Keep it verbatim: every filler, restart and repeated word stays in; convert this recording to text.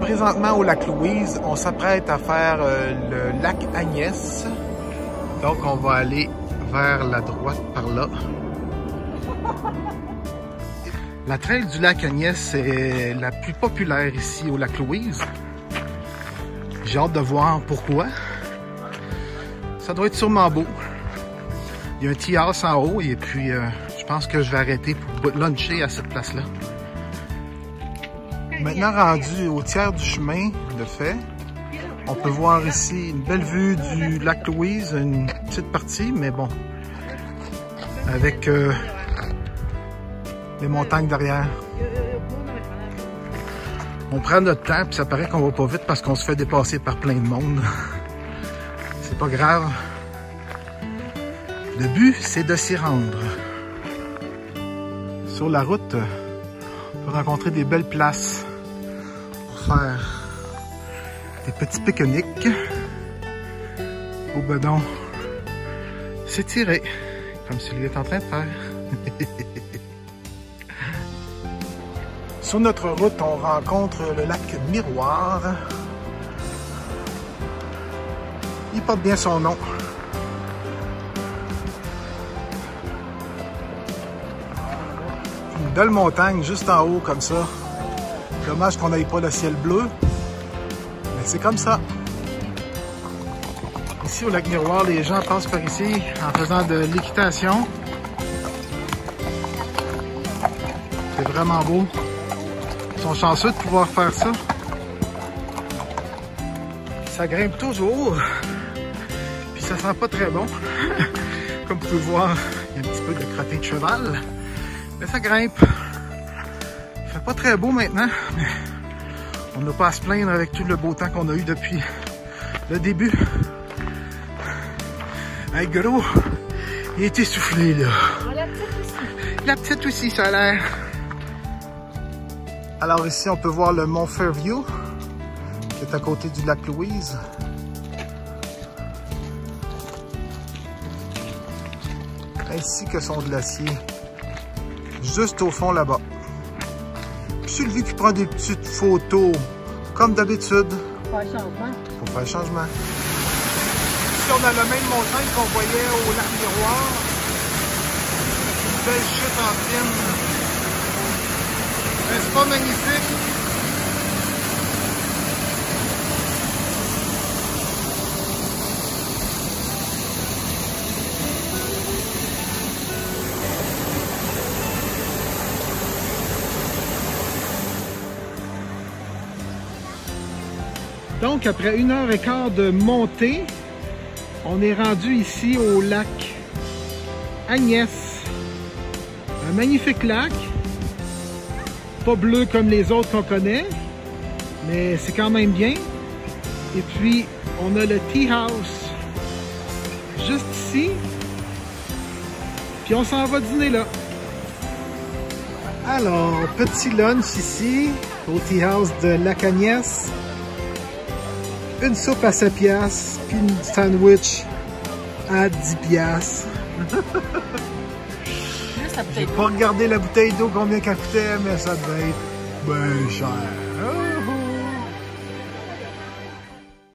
présentement au lac Louise. On s'apprête à faire euh, le lac Agnès. Donc, on va aller vers la droite par là. La trail du lac Agnès est la plus populaire ici au lac Louise. J'ai hâte de voir pourquoi. Ça doit être sûrement beau. Il y a un tea house en haut et puis euh, je pense que je vais arrêter pour luncher à cette place-là. Maintenant rendu au tiers du chemin de fait, on peut voir ici une belle vue du lac Louise, une petite partie, mais bon, avec euh, les montagnes derrière. On prend notre temps, puis ça paraît qu'on va pas vite parce qu'on se fait dépasser par plein de monde. C'est pas grave. Le but, c'est de s'y rendre. Sur la route, on peut rencontrer des belles places pour faire des petits pique-niques. Ou ben non, s'étirer, comme celui est en train de faire. Sur notre route, on rencontre le lac Miroir. Il porte bien son nom. Une belle montagne juste en haut comme ça. Dommage qu'on n'aille pas le ciel bleu. Mais c'est comme ça. Ici au lac Miroir, les gens passent par ici en faisant de l'équitation. C'est vraiment beau. Ils sont chanceux de pouvoir faire ça. Ça grimpe toujours. Puis ça sent pas très bon. Comme vous pouvez voir, il y a un petit peu de crotté de cheval. Mais ça grimpe. Il fait pas très beau maintenant, mais on n'a pas à se plaindre avec tout le beau temps qu'on a eu depuis le début. Hey gros, il est essoufflé là. La petite aussi. La petite aussi, ça a l'air. Alors ici, on peut voir le mont Fairview, qui est à côté du lac Louise. Ainsi que son glacier, juste au fond là-bas. Puis Sylvie qui prend des petites photos, comme d'habitude. Pour faire changement. Pour faire changement. Ici, on a la même montagne qu'on voyait au lac Miroir. Une belle chute en film. N'est-ce pas magnifique? Donc, après une heure et quart de montée, on est rendu ici au lac Agnès. Un magnifique lac. Pas bleu comme les autres qu'on connaît, mais c'est quand même bien. Et puis, on a le Tea House juste ici. Puis on s'en va dîner là. Alors, petit lunch ici, au Tea House de Lac Agnès. Une soupe à sept piastres, puis une sandwich à dix piastres. J'ai pas regardé la bouteille d'eau combien qu'elle coûtait, mais ça devait être bien cher.